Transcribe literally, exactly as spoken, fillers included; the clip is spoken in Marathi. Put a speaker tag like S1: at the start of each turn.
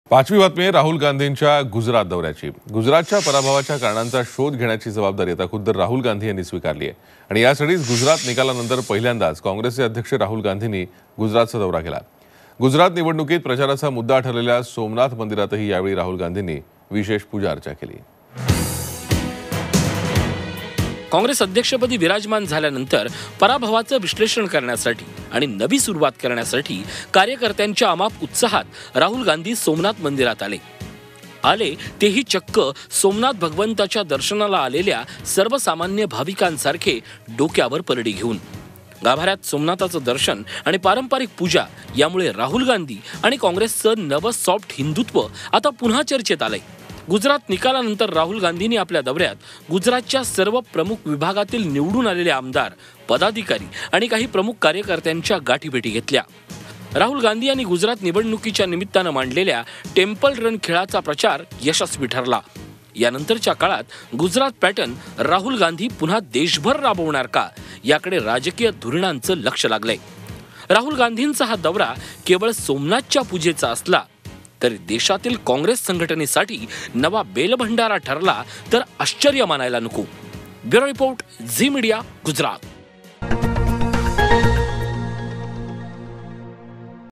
S1: पाचवी बातमी आहे राहुल गांधींच्या गुजरात दौऱ्याची। गुजरातच्या पराभवाच्या कारणांचा शोध घेण्याची जबाबदारी आता खुद्द राहुल गांधी यांनी स्वीकारली आहे आणि यासाठीच गुजरात निकालानंतर पहिल्यांदाच काँग्रेसचे अध्यक्ष राहुल गांधींनी गुजरातचा दौरा केला। गुजरात निवडणुकीत प्रचाराचा मुद्दा ठरलेल्या सोमनाथ मंदिरातही यावेळी राहुल गांधींनी विशेष पूजा अर्चा केली।
S2: काँग्रेस अध्यक्षपदी विराजमान झाल्यानंतर पराभवाचं विश्लेषण करण्यासाठी आणि नवी सुरुवात करण्यासाठी कार्यकर्त्यांच्या अमाप उत्साहात राहुल गांधी सोमनाथ मंदिरात आले आले तेही चक्क सोमनाथ भगवंताच्या दर्शनाला आलेल्या सर्वसामान्य भाविकांसारखे डोक्यावर परडी घेऊन। गाभाऱ्यात सोमनाथाचं दर्शन आणि पारंपरिक पूजा यामुळे राहुल गांधी आणि काँग्रेसचं नवं सॉफ्ट हिंदुत्व आता पुन्हा चर्चेत आलंय। गुजरात निकालानंतर राहुल गांधींनी आपल्या दौऱ्यात गुजरातच्या सर्व प्रमुख विभागातील निवडून आलेले आमदार, पदाधिकारी आणि काही प्रमुख कार्यकर्त्यांच्या गाठीभेटी घेतल्या। राहुल गांधी यांनी गुजरात निवडणुकीच्या निमित्तानं मांडलेल्या टेम्पल रन खेळाचा प्रचार यशस्वी ठरला। यानंतरच्या काळात गुजरात पॅटर्न राहुल गांधी पुन्हा देशभर राबवणार का याकडे राजकीय धोरणांचं लक्ष लागलंय। राहुल गांधींचा हा दौरा केवळ सोमनाथच्या पूजेचा असला तरी देशातील काँग्रेस संघटनेसाठी नवा बेलभंडारा ठरला तर आश्चर्य मानायला नको। Bureau report, Zee Media, Gujarat.